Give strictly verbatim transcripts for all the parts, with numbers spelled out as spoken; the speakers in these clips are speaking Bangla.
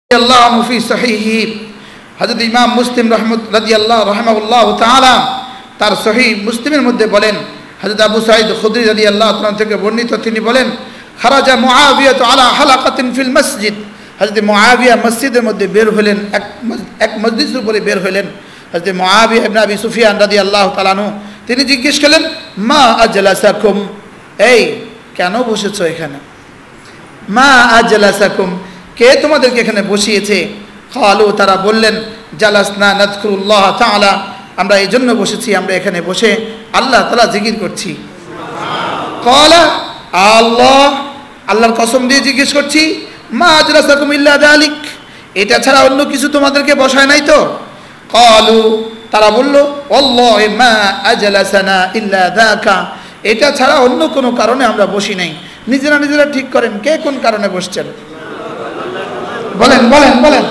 Allahu fi sahihi হযরত ইমাম মুসলিম রাহমাত রাদিয়াল্লাহু রাহমাহুল্লাহু তাআলা তার সহিহ মুসলিমের মধ্যে বলেন হযরত আবু সাঈদ খুদরি রাদিয়াল্লাহু তাআলা থেকে বর্ণিত তিনি বলেন খারাজা মুআবিয়া আলা হালাকাতিন ফিল মসজিদ হযরত মুআবিয়া মসজিদের মধ্যে বের হলেন এক এক মসজিদের উপরে বের হলেন হযরত মুআবিয়া ইবনে আবি সুফিয়ান রাদিয়াল্লাহু তাআলা আনহু তিনি জিজ্ঞেস করলেন মা আজলাসাকুম এই কেন বসেছো এখানে মা আজলাসাকুম কে তোমাদেরকে এখানে বসিয়েছে কালু তারা বললেন জালাসনা নাযকুরুল্লাহ তাআলা আমরা এই জন্য বসেছি আমরা এখানে বসে আল্লাহ তাআলা জিকির করছি ক্বালা আল্লাহ আল্লাহর কসম দিয়ে জিজ্ঞেস করছি মা আজলাসাকুম ইল্লা যালিক এটা ছাড়া অন্য কিছু তোমাদেরকে বসায় নাই তো কালু তারা বলল ওয়াল্লাহি মা আজলাসানা ইল্লা যাকা এটা ছাড়া অন্য কোনো কারণে আমরা বসি নাই নিজেরা নিজেরা ঠিক করেন কে কোন কারণে বসছেন বলেন বলেন বলেন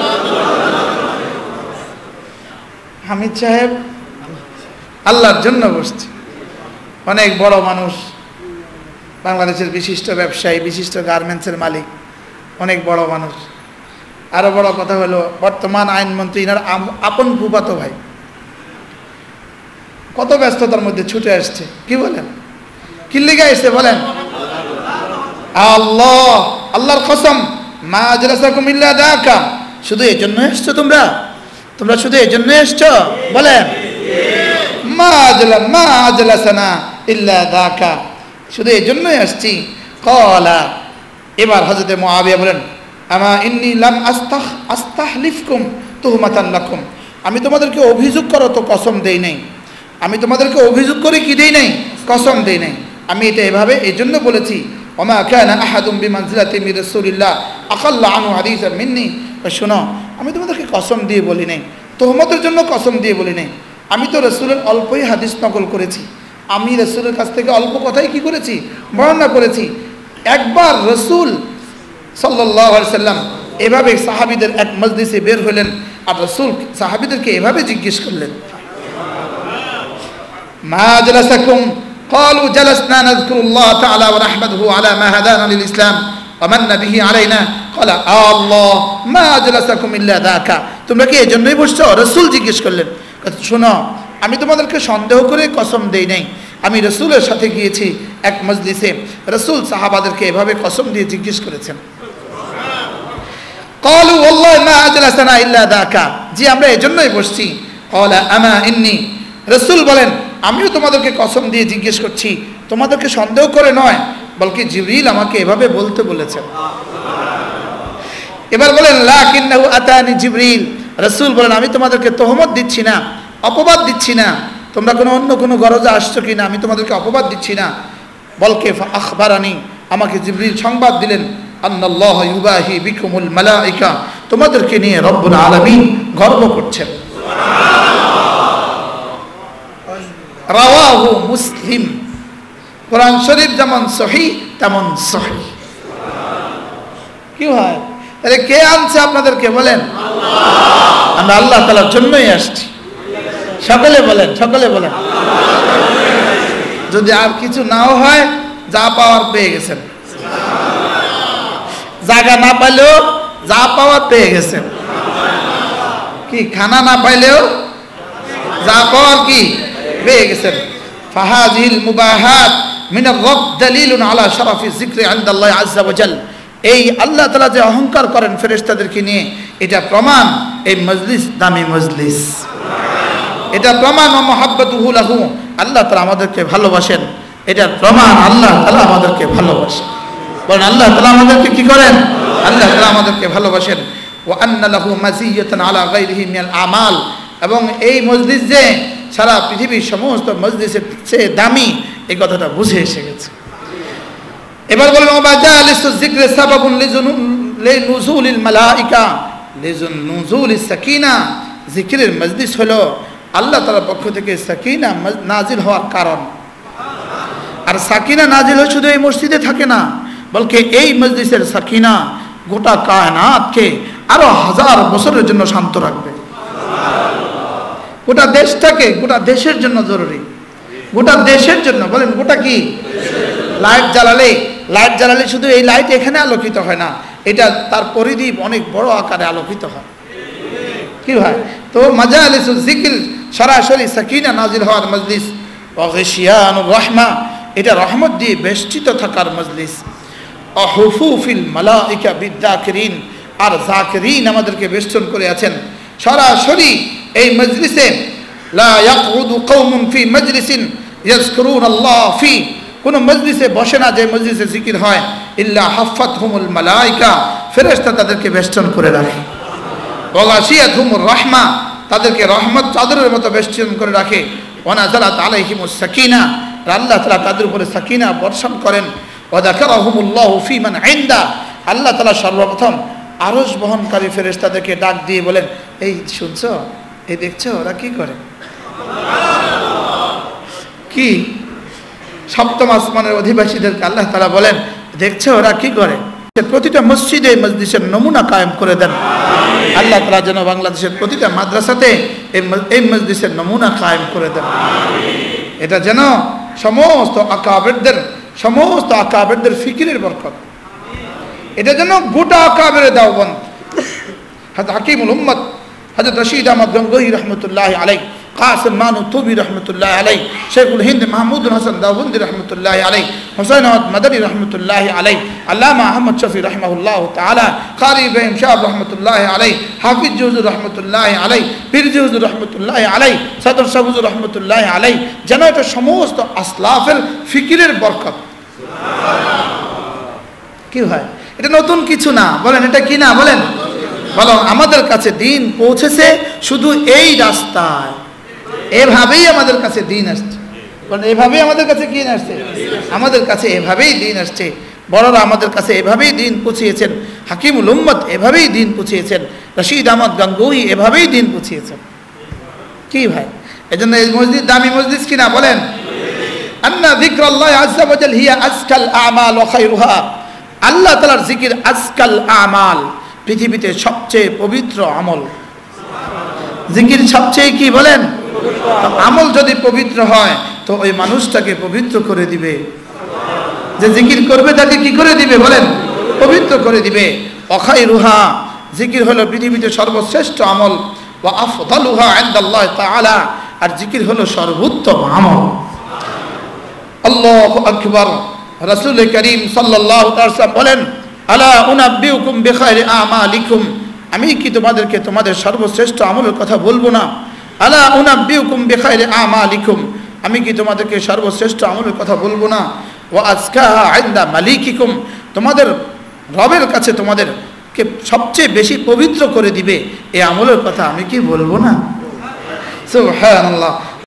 হামিদ সাহেব আল্লাহর জন্য বসছে অনেক বড় মানুষ বাংলাদেশের বিশিষ্ট ব্যবসায়ী বিশিষ্ট গার্মেন্টসের মালিক অনেক বড় মানুষ আরো বড় কথা হলো বর্তমান আইনমন্ত্রী ইনার আপন ফুফাতো ভাই কত ব্যস্ততার মধ্যে ছুটে আসছে কি বলেন কি লিখে আসছে বলেন আল্লাহ আল্লাহর কসম মা আজলাসাকুম ইল্লা যাকা শুধু এজন্য এসেছো তোমরা তোমরা শুধু এজন্য এসেছো বলেন মা আজলা মা আজলাসানা ইল্লা যাকা শুধু এজন্যই আসছি ক্বালা এবার হযরত মুআবিয়া বলেন আমা ইন্নী লাম আস্তাহ আস্তাহলিফকুম তুহমাতান লাকুম আমি তোমাদেরকে অভিযোগ করো তো কসম দেই নাই আমি তোমাদেরকে অভিযোগ করে কি দেই নাই কসম দেই নাই আমি এটা এভাবে এজন্য বলেছি ওমা কানা আহাদুম বিমানজিলাতি মির রাসূলিল্লাহ আকাল্লা আনহু হাদিসাম মিন্নি শোনো আমি তোমাদেরকে কসম দিয়ে বলি নাই তোহমতের জন্য কসম দিয়ে বলি নাই আমি তো রাসূলের অল্পই হাদিস নকল করেছি আমি রাসূলের কাছ থেকে অল্প কথাই কি করেছি বর্ণনা করেছি একবার রাসূল সাল্লাল্লাহু আলাইহি সাল্লাম এভাবে সাহাবীদের এক মজলিসে বের হলেন আর রাসূল সাহাবীদেরকে এভাবে জিজ্ঞেস করলেন মা জালাসাকুম قالوا جلسنا نذكر الله تعالى ونحمده على ما هدانا للإسلام ومن به علينا قال الله ما جلسكم إلا ذاك তোমরা কি এজন্যই বসছো রাসূল জিজ্ঞেস করলেন শোনো আমি তোমাদেরকে সন্দেহ করে কসম দেই নাই আমি রাসূলের সাথে গিয়েছি এক মজলিসে রাসূল সাহাবাদেরকে এভাবে কসম দিয়ে জিজ্ঞেস করেছেন قالوا والله ما اجلسنا الا ذاك জি আমরা এজন্যই বসছি قال اما اني রাসূল বলেন আমিও তোমাদেরকে কসম দিয়ে জিজ্ঞেস করছি তোমাদেরকে সন্দেহ করে নয় বলকি জিবরিল আমাকে এভাবে বলতে বলেছেন এবার বলেন লাকিন্নাহু আতানি জিবরিল রাসূল বলেন আমি তোমাদেরকে তোহমত দিচ্ছি না অপবাদ দিচ্ছি না তোমরা কোনো অন্য কোনো গরজে আসছো কিনা আমি তোমাদেরকে অপবাদ দিচ্ছি না বলকে আখবারানি আমাকে জিবরিল সংবাদ দিলেন আন্নাল্লাহু ইউবাহি বিকুমুল মালাইকা তোমাদেরকে নিয়ে রব্বুল আলামিন গর্ব করছেন রাওয়াহু মুসলিম কোরআন শরীফ যেমন সহিহ তেমন সহিহ কি হয় আরে কে আনছে আপনাদেরকে বলেন আল্লাহ আমরা আল্লাহ তাআলার জন্যই আসছি সকলে বলেন সকলে বলেন যদি আর কিছু নাও হয় যা পাওয়ার পেয়ে গেছেন জায়গা না পাইলেও যা পাওয়ার পেয়ে গেছেন কি খানা না পাইলেও যা পাওয়ার কি পেয়ে গেছেন ফাহাজিল মুবাহাত মিনার রব দলিলুন আলা শরাফি যিকরি ইনদাল্লাহি আযজা ওয়া জাল এই আল্লাহ তাআলা যে অহংকার করেন ফেরেশতাদেরকে নিয়ে এটা প্রমাণ এই মজলিস দামি মজলিস এটা প্রমাণ ও মুহাব্বতুহু লাহু আল্লাহ তাআলা আমাদেরকে ভালোবাসেন এটা প্রমাণ আল্লাহ তাআলা আমাদেরকে ভালোবাসেন বলেন আল্লাহ তাআলা আমাদেরকে কি করেন আল্লাহ তাআলা আমাদেরকে ভালোবাসেন ওয়া আন্না লাহু মাযিয়াতান আলা গায়রিহি মিনাল আমাল এবং এই মজলিস যে সারা পৃথিবীর সমস্ত মজলিসের চেয়ে দামি এই কথাটা বুঝে এসে গেছে এবার বলেন মাজালিসুজ যিকরি সাবাবুন লিনুজুলিল মালাইকা লিনুজুলিস সাকিনা যিকরের মজলিস হলো আল্লাহ তাআলার পক্ষ থেকে সাকিনা নাজিল হওয়ার কারণ আর সাকিনা নাজিল হয় শুধু এই মসজিদে থাকে না বলকে এই মজলিসের সাকিনা গোটা কায়নাতকে আরো হাজার বছরের জন্য শান্ত রাখবে গোটা দেশটাকে গোটা দেশের জন্য জরুরি গোটা দেশের জন্য বলেন গোটা কি লাইট জ্বালালে লাইট জ্বালালে শুধু এই লাইট এখানে আলোকিত হয় না এটা তার পরিধি অনেক বড় আকারে আলোকিত হয়। কি ভাই? তো মাজালিসুল যিকির সরাসরি সাকিনা নাজিল হওয়ার মজলিস, ওয়া গিশিয়ানুর রাহমা এটা রহমত দিয়ে বেষ্টিত থাকার মজলিস, অহুফুফিল মালাইকা বিদ্যাকিরিন আর জাকিরিন আমাদেরকে বেষ্টন করে আছেন। সরাসরি এই মজলিসে লা ইয়াকুদু কওমুন ফি মাজলিসিন ইয়াযকুরুনাল্লাহ ফি, কোন মজলিসে বসে না যে মজলিসে জিকির হয়, ইল্লা হাফাতহুমুল মালাইকা ফেরেশতা তাদেরকে বেষ্টন করে রাখে, ওয়া গাশিয়াতহুমুর রাহমা তাদেরকে রহমত চাদরের মতো বেষ্টন করে রাখে, ওয়া নাযালাত আলাইহিমুস সাকিনা আর আল্লাহ তাআলা তাদের উপরে সাকিনা বর্ষণ করেন, ওয়া যাকারাহুমুল্লাহু ফি মান ইনদা আল্লাহ তাআলা সর্বপ্রথম আরশ বহনকারী ফেরেশতাদেরকে ডাক দিয়ে বলেন, এই শুনছো, এই দেখছো ওরা কি করে, কি সপ্তম আসমানের অধিবাসীদেরকে আল্লাহ তাআলা বলেন, দেখছো ওরা কি করে। প্রতিটা মসজিদে মজলিসের নমুনা কায়েম করে দেন আল্লাহ তাআলা, যেন বাংলাদেশের প্রতিটা মাদ্রাসাতে এই মজলিসের নমুনা কায়েম করে দেন। এটা যেন সমস্ত আকাবেরদের সমস্ত আকাবেরদের ফিকিরের বরকত, এটা যেন গোটা আকাবেরে দেওবন্দ। হযরত হাকিমুল উম্মত হযরত রশিদ আহমদ গঙ্গোহী রহমতুল্লাহ আলাইহি, কাসিম মানুতুবি রহমতুল্লাহ আলাইহি, শেখুল হিন্দ মাহমুদুল হাসান দাউবন্দি রহমতুল্লাহ আলাইহি, হুসাইন আহমদ মাদানী রহমতুল্লাহ আলাইহি, আল্লামা আহমদ শফি রাহিমাহুল্লাহ তাআলা, কারি ইব্রাহিম শাহ রহমতুল্লাহ আলাইহি, হাফিজ হুজুর রহমতুল্লাহ আলাইহি, পীরজি হুজুর রহমতুল্লাহ আলাইহি, সদর শাহ হুজুর রহমতুল্লাহ আলাইহি, যেন এটা সমস্ত আসলাফের ফিকিরের বরকত। কি হয়? এটা নতুন কিছু না, বলেন এটা কি না, বলেন বলো। আমাদের কাছে দিন পৌঁছেছে শুধু এই রাস্তায়, এভাবেই আমাদের কাছে দিন আসছে, এভাবেই আমাদের কাছে কি আসছে, আমাদের কাছে এভাবেই দিন আসছে। বড়রা আমাদের কাছে এভাবেই দিন পৌঁছিয়েছেন, হাকিমুল উম্মত এভাবেই দিন পৌঁছিয়েছেন, রশিদ আহমদ গঙ্গোহী এভাবেই দিন পৌঁছিয়েছেন। কি ভাই? এজন্য এই মসজিদ দামি মসজিদ কিনা, বলেন। আন্না যিকরাল্লাহি আযজা ওয়া জাল হিয়া আজকাল আমাল ওয়া খায়রুহা, আল্লাহ তাআলার জিকির আজকাল আমাল, পৃথিবীতে সবচেয়ে পবিত্র আমল। জিকির সবচেয়ে কি, বলেন। আমল যদি পবিত্র হয় তো ওই মানুষটাকে পবিত্র করে দিবে, যে জিকির করবে তাকে কি করে দিবে, বলেন, পবিত্র করে দিবে। ওয়াখায়রুহা, জিকির হলো পৃথিবীতে সর্বশ্রেষ্ঠ আমল, ওয়া আফদালুহা ইনদাল্লাহি তাআলা, আর জিকির হলো সর্বোত্তম আমল। আল্লাহু আকবার। রাসূল করিম সাল্লাল্লাহু আলাইহি ওয়াসাল্লাম বলেন, আলা উনাব্বিউকুম বিখায়রি আমালিকুম, আমি কি তোমাদেরকে তোমাদের সর্বশ্রেষ্ঠ আমলের কথা বলবো না। আলা উনাব্বিউকুম বিখায়রি আমালিকুম, আমি কি তোমাদেরকে সর্বশ্রেষ্ঠ আমলের কথা বলবো না। ওয়া আজকাহা ইনদা মালিকিকুম, তোমাদের রবের কাছে তোমাদেরকে সবচেয়ে বেশি পবিত্র করে দিবে এই আমলের কথা আমি কি বলবো না। সুবহানাল্লাহ।